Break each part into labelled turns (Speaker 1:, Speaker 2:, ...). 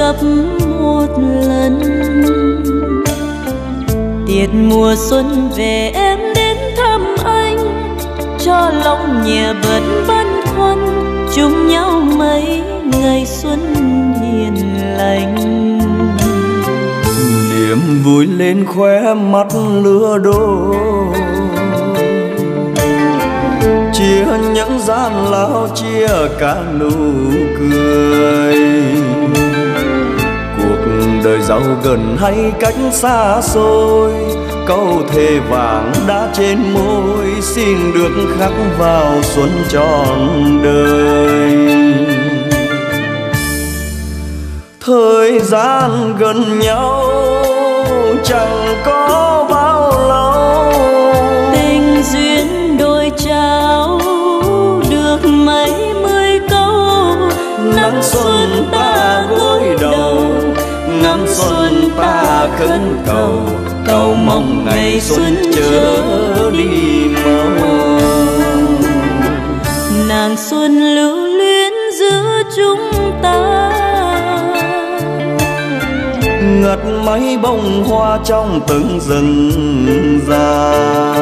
Speaker 1: gặp một lần. Tiết mùa xuân về em đến thăm anh, cho lòng nhẹ bớt băn khoăn, chung nhau mấy ngày xuân hiền lành.
Speaker 2: Niềm vui lên khóe mắt lứa đôi, chia những gian lao, chia cả nụ cười. Cuộc đời giàu gần hay cách xa xôi, câu thề vàng đã trên môi, xin được khắc vào xuân trọn đời. Thời gian gần nhau chẳng có bao lâu,
Speaker 1: tình duyên đôi trao được mấy mươi câu.
Speaker 2: nắng xuân ta gối đầu, ngắm xuân ta khấn cầu, cầu mong ngày xuân chớ đi mau.
Speaker 1: Nàng xuân lưu luyến giữa chúng ta,
Speaker 2: ngất mấy bông hoa trong từng rừng già.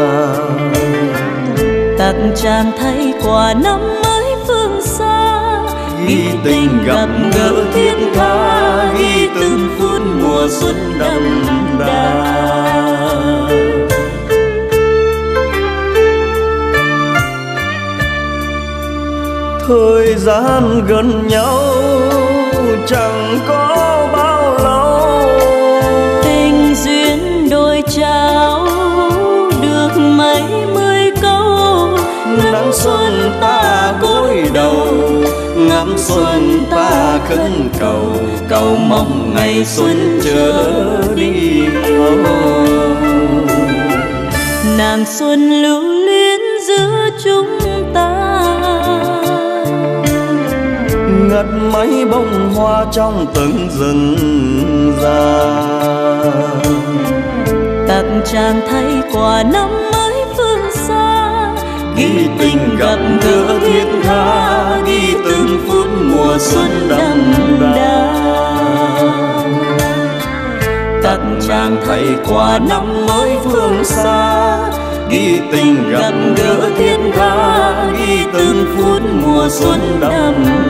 Speaker 1: tặng chàng thay quà năm mới phương xa, ghi tình gặp gỡ thiết tha, ghi từng phút mùa xuân đậm đà.
Speaker 2: Thời gian gần nhau chẳng có bao lâu,
Speaker 1: tình duyên đôi trao được mấy mươi câu.
Speaker 2: nắng xuân ta gối đầu, ngắm xuân ta khấn cầu, cầu mong ngày xuân chớ đi mau.
Speaker 1: Nàng xuân lưu luyến giữa chúng ta,
Speaker 2: ngất mấy bông hoa trong từng rừng già.
Speaker 1: tặng chàng thay quà năm mới phương xa,
Speaker 2: Ghi tình gặp gỡ thiết tha, ghi từng phút mùa xuân đậm đà. Tặng chàng thay quà năm mới phương xa, ghi tình gặp gỡ thiết tha, ghi từng phút mùa xuân đậm